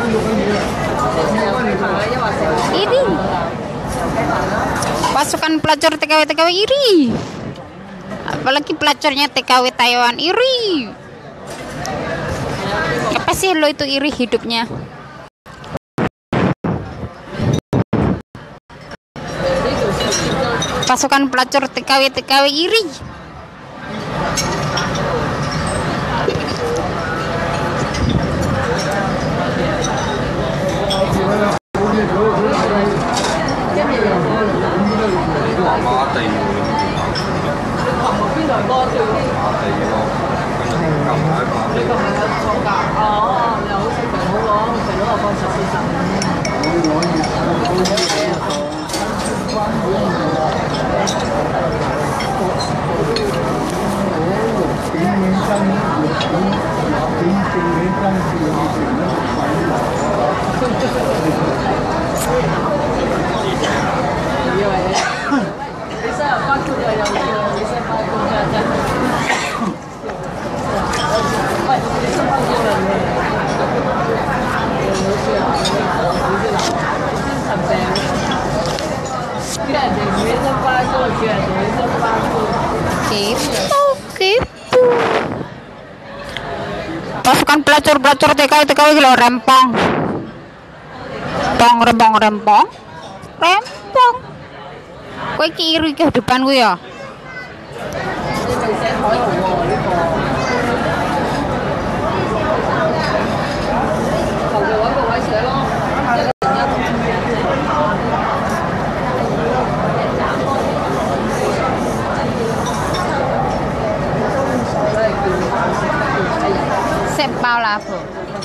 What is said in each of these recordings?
Iri. Pasukan pelacur TKW iri. Apalagi pelacornya TKW Taiwan iri. Apa sih lo itu iri hidupnya? Pasukan pelacur TKW iri. Pasukan pelacur TKW lo rempong. Rempong. Kowe iki iri kehidupan ku ya. Bao là phụ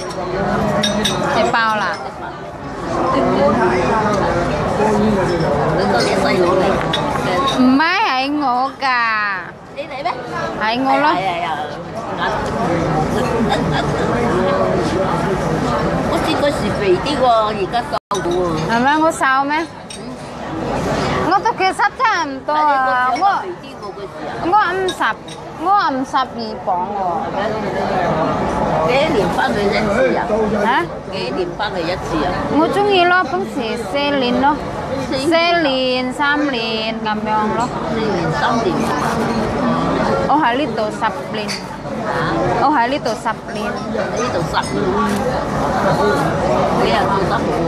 bao là máy hãy ngộ cả hãy ngộ lắm mà ngô sao mấy ngô tôi kia sắp chạm to ngô âm sập gì bọn 幾年翻去一次啊？嚇？幾年翻去一次啊？ 我中意咯，平時4年咯，4年3年咁樣咯。 4年3年。 我喺呢度10年。我喺呢度10年。 呢度10年。你又做得好啊！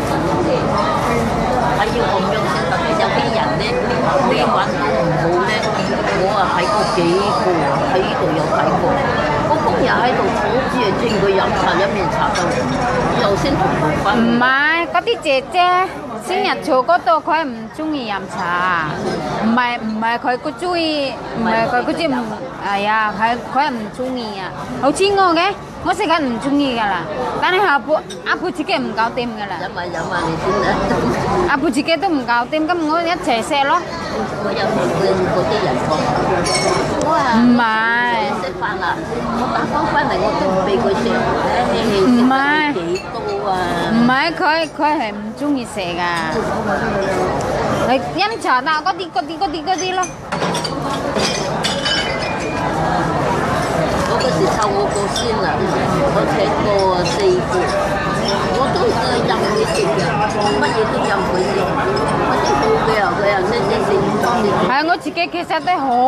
係要咁樣先得。有啲人咧，你揾到唔好咧，我啊睇過幾個，喺呢度有睇過。工人喺度坐住係專佢飲茶一面茶到，又先同佢分。 唔係，嗰啲姐姐先日坐嗰度，佢唔中意飲茶，唔係佢個中意，唔係佢嗰啲唔係啊，佢係唔中意啊，好似我嘅，我食緊唔中意噶啦，但係阿婆自己唔搞掂噶啦。 飲下你先啦。 阿婆自己都唔搞掂，咁我一齊食咯。 我有同佢嗰啲人講，我話唔係食飯啦，我打包翻嚟我都唔俾佢食， 唔係幾多啊？ 唔係佢係唔中意食噶，你飲茶但係嗰啲咯。 我嗰時湊我個孫啊，我請過4個，我都任佢食嘅，乜嘢都任佢食，我啲好嘅又佢又識食。 係我自己其實都好。